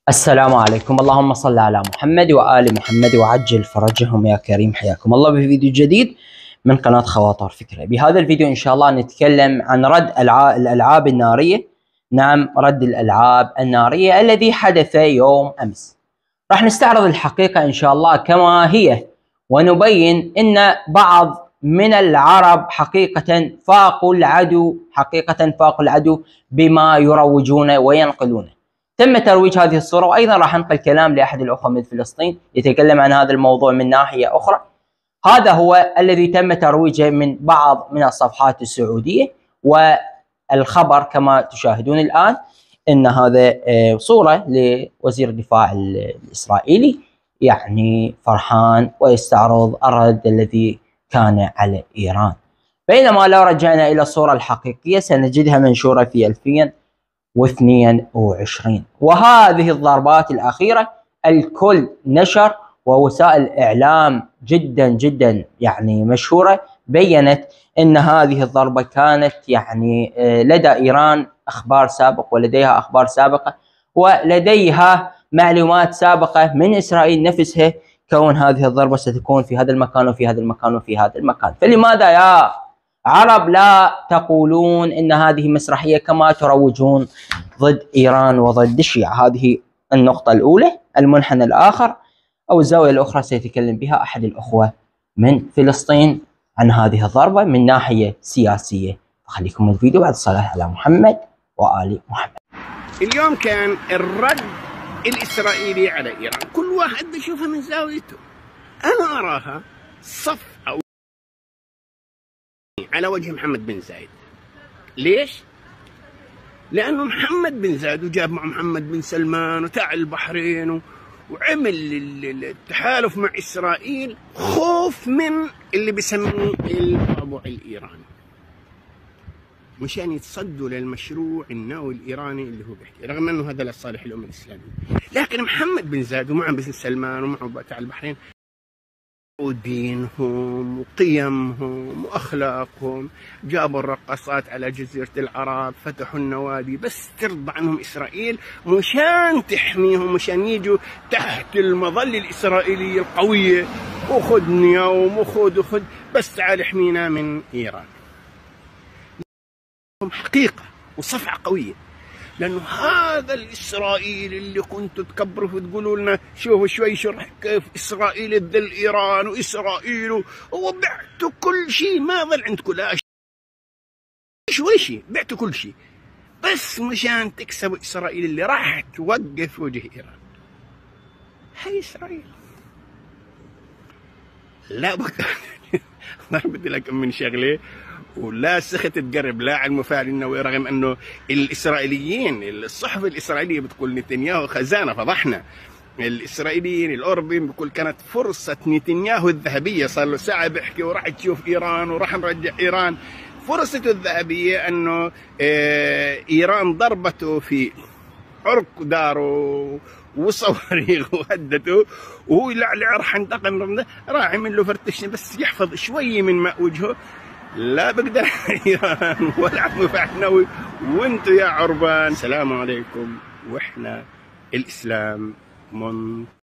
السلام عليكم. اللهم صل على محمد وآل محمد وعجل فرجهم يا كريم. حياكم الله بفيديو جديد من قناة خواطر فكرة. بهذا الفيديو إن شاء الله نتكلم عن رد الألعاب النارية. نعم، رد الألعاب النارية الذي حدث يوم أمس. راح نستعرض الحقيقة إن شاء الله كما هي، ونبين أن بعض من العرب حقيقة فاقوا العدو بما يروجون وينقلونه. تم ترويج هذه الصورة، وأيضا راح أنقل كلام لأحد الأخوة من فلسطين يتكلم عن هذا الموضوع من ناحية أخرى. هذا هو الذي تم ترويجه من بعض من الصفحات السعودية، والخبر كما تشاهدون الآن أن هذا صورة لوزير الدفاع الإسرائيلي يعني فرحان ويستعرض الرد الذي كان على إيران. بينما لو رجعنا إلى الصورة الحقيقية سنجدها منشورة في 2022، وهذه الضربات الأخيرة الكل نشر، ووسائل الإعلام جدا يعني مشهورة بيّنت أن هذه الضربة كانت يعني لدى إيران أخبار سابقة، ولديها أخبار سابقة، ولديها معلومات سابقة من إسرائيل نفسها كون هذه الضربة ستكون في هذا المكان وفي هذا المكان وفي هذا المكان. فلماذا يا عرب لا تقولون إن هذه مسرحية كما تروجون ضد إيران وضد الشيعة؟ هذه النقطة الأولى. المنحنى الآخر أو الزاوية الأخرى سيتكلم بها أحد الأخوة من فلسطين عن هذه الضربة من ناحية سياسية. خليكم الفيديو بعد الصلاة على محمد وآل محمد. اليوم كان الرد الإسرائيلي على إيران، كل واحد بيشوفها من زاويته. أنا أراها صف أو على وجه محمد بن زايد. ليش؟ لأنه محمد بن زايد وجاب مع محمد بن سلمان وتاع البحرين وعمل التحالف مع إسرائيل خوف من اللي بيسميه الطابع الإيراني، مشان يتصدوا للمشروع النووي الإيراني اللي هو بيحكي، رغم أنه هذا لصالح الأمة الإسلامية. لكن محمد بن زايد ومع بن سلمان ومع تاع البحرين ودينهم وقيمهم وأخلاقهم، جابوا الرقصات على جزيرة العرب، فتحوا النوادي بس ترضى عنهم إسرائيل مشان تحميهم، مشان يجوا تحت المظلة الإسرائيلية القوية، وخذ نيوم وخذ بس تعال احمينا من إيران. حقيقة وصفعة قوية، لأنه هذا الإسرائيل اللي كنتوا تكبروا وتقولوا لنا شوفوا شوي شرح كيف إسرائيل تذل إيران وإسرائيل وبعتوا كل شيء، ما ظل عندكم لا شيء، بعتوا كل شيء بس مشان تكسبوا إسرائيل اللي راح توقف وجه إيران. هاي إسرائيل لا بد بدي لكم من شغله، ولا سخت تقرب لا على المفاعل النووي، رغم انه الاسرائيليين الصحف الاسرائيليه بتقول نتنياهو خزانه فضحنا. الاسرائيليين الاوروبيين بيقول كانت فرصه نتنياهو الذهبيه، صار له ساعه بيحكي وراح تشوف ايران وراح نرجع ايران. فرصته الذهبيه انه ايران ضربته في عرق داره وصواريخ وهدته، وهو يلعلع راح ينتقم، راح يعمل له فرتشني بس يحفظ شوي من ماء وجهه. لا بقدر ايران ولا مفاعل نووي، وانتم يا عربان. السلام عليكم، واحنا الاسلام